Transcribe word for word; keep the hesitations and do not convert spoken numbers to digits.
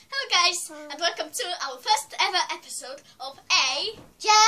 Hello guys, and welcome to our first ever episode of A J